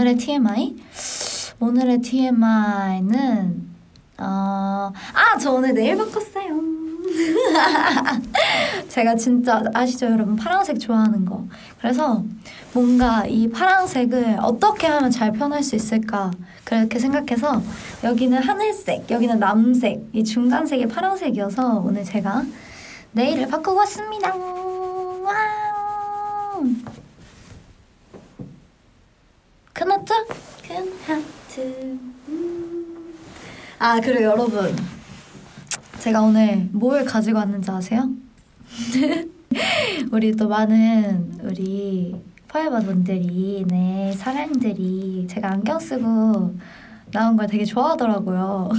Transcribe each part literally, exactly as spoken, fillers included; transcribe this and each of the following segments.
오늘의 티엠아이? 오늘의 티엠아이는 어... 아! 저 오늘 네일 바꿨어요. 제가 진짜 아시죠 여러분? 파란색 좋아하는 거. 그래서 뭔가 이 파란색을 어떻게 하면 잘 표현할 수 있을까 그렇게 생각해서 여기는 하늘색, 여기는 남색, 이 중간색이 파란색이어서 오늘 제가 네일을 바꾸고 왔습니다. 와우! 큰 하트? 큰 하트. 음. 아 그리고 여러분 제가 오늘 뭘 가지고 왔는지 아세요? 우리 또 많은 우리 포에버 분들이 네 사랑들이 제가 안경 쓰고 나온 걸 되게 좋아하더라고요.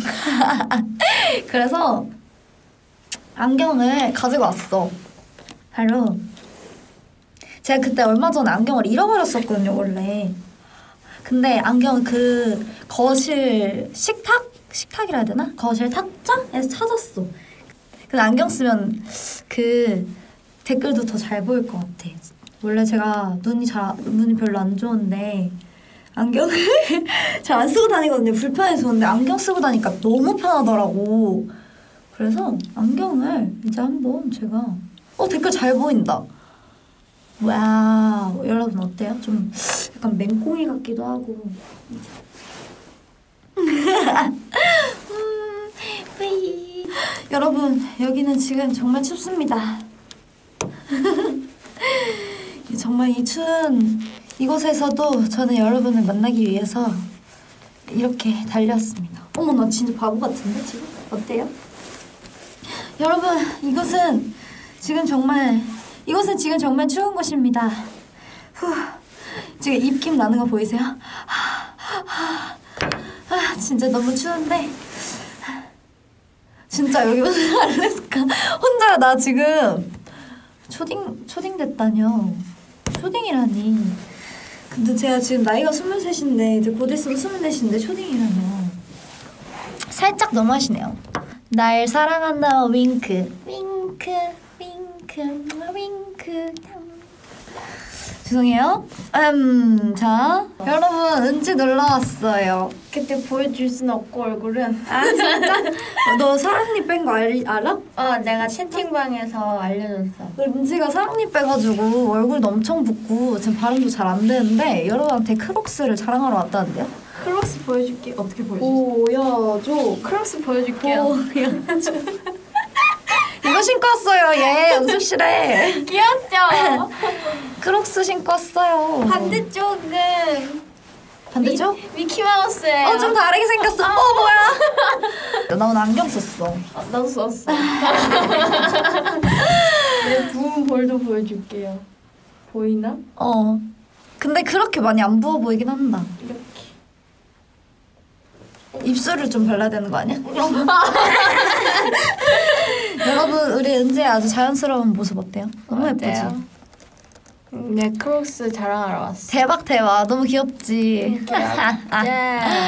그래서 안경을 가지고 왔어. 바로 제가 그때 얼마 전에 안경을 잃어버렸었거든요 원래. 근데 안경은 그 거실 식탁? 식탁이라 해야 되나? 거실 탁자에서 찾았어. 근데 안경 쓰면 그 댓글도 더 잘 보일 것 같아. 원래 제가 눈이 잘 눈이 별로 안 좋은데 안경을 잘 안 쓰고 다니거든요. 불편해서. 근데 안경 쓰고 다니까 너무 편하더라고. 그래서 안경을 이제 한번 제가 어 댓글 잘 보인다. 와우. 여러분 어때요? 좀 약간 맹꽁이 같기도 하고. 음, 여러분 여기는 지금 정말 춥습니다. 정말 이 추운 이곳에서도 저는 여러분을 만나기 위해서 이렇게 달렸습니다. 어머 나 진짜 바보 같은데 지금? 어때요? 여러분 이곳은 지금 정말 이곳은 지금 정말 추운 곳입니다. 후, 지금 입김 나는 거 보이세요? 아 진짜 너무 추운데 진짜 여기 무슨 알래스카 혼자 나 지금 초딩 초딩 됐다뇨. 초딩이라니. 근데 제가 지금 나이가 스물셋인데 이제 곧 있으면 스물넷인데 초딩이라뇨. 살짝 너무하시네요. 날 사랑한다 윙크 윙크 윙크 윙크 죄송해요. 음, 자 여러분 은지 놀러 왔어요. 그때 보여줄 순 없고 얼굴은. 아 진짜? 너 사랑니 뺀 거 알아? 어 내가 채팅방에서 알려줬어. 은지가 사랑니 빼가지고 얼굴도 엄청 붓고 지금 발음도 잘 안 되는데 여러분한테 크록스를 자랑하러 왔다는데요? 크록스 보여줄게. 어떻게 보여줘. 크록스 보여줄게요. 보여줘. 이거 신고 왔어요 얘 연습실에. 귀엽죠? 크록스 신고 왔어요. 반대쪽은 반대쪽? 미, 미키마우스예요. 어 좀 다르게 생겼어. 어 뭐야? 나 오늘 안경 썼어. 어, 나도 썼어. 내 부은 볼도 보여줄게요. 보이나? 어 근데 그렇게 많이 안 부어 보이긴 한다. 이렇게. 입술을 좀 발라야 되는 거 아니야? 여러분 우리 은지의 아주 자연스러운 모습 어때요? 너무 어때요? 예쁘지? 네 크록스 자랑하러 왔어. 대박 대박 너무 귀엽지? 귀엽죠?